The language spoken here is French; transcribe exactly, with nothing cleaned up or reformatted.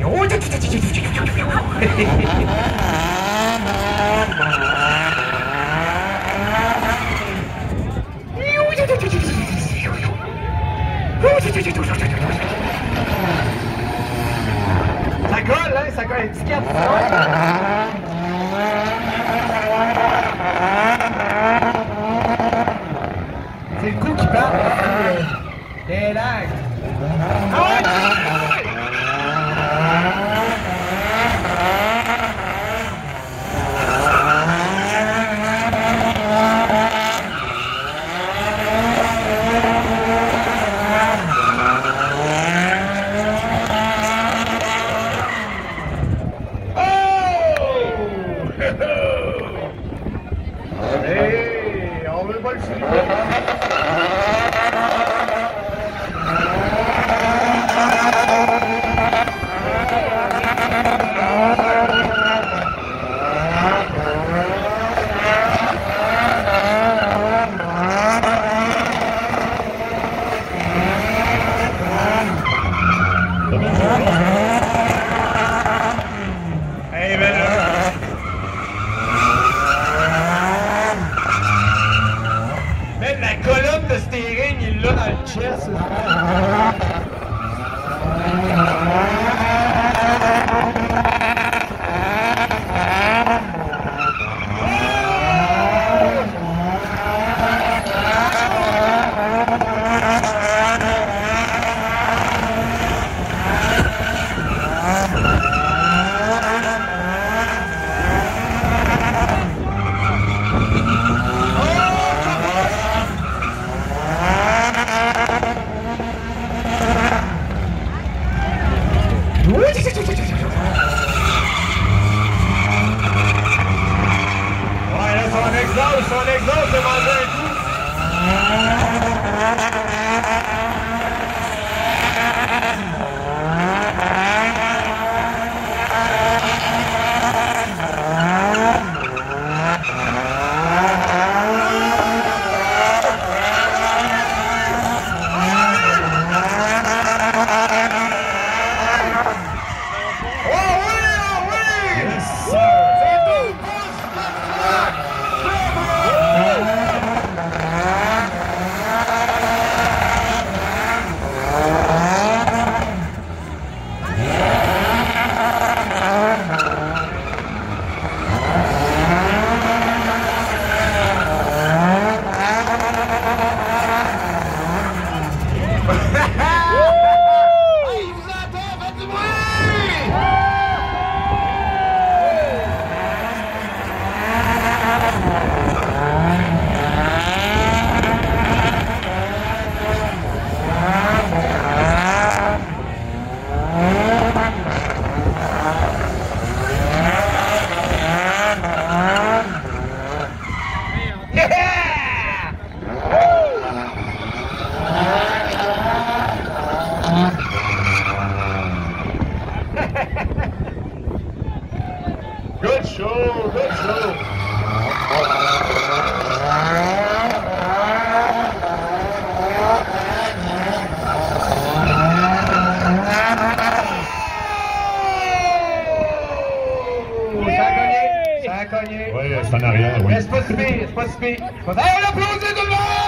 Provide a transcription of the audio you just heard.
Ça colle, hein? Ça colle, étiquette. C'est le coup qui parle. Les lags. Hey, on veut pas le souligner. Hey, ben là. Même la colonne de steering, il l'a dans le chest. Ouais, là, son exhaust, son exhaust de manger un coup. Good show, good show. Ça a cogné, ça a cogné. Oui, c'est en arrière, oui. Mais c'est pas si pire, c'est pas si pire. Hey, on applaudit tout le monde!